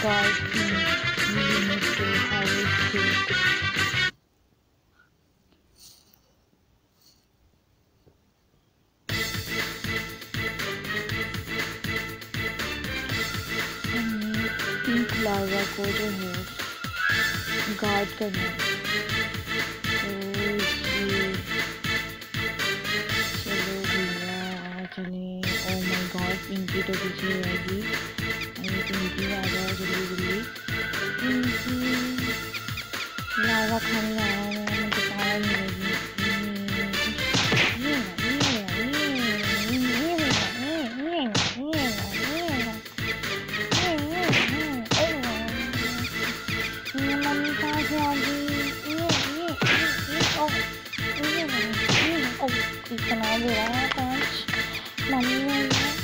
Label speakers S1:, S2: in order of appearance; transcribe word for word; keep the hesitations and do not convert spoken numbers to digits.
S1: God thing we need to have it too. Pink larva को जो है guard करना है, तो ये चलो भैया चले। ओ माय गॉड, पिंकी तो पीछे रहेगी। अरे पिंकी आ जाओ जल्दी जल्दी। पिंकी लार्वा खाने आ रहा है, मुझे पारा नहीं रहेगी। इतना बुरा है पाँच मम्मी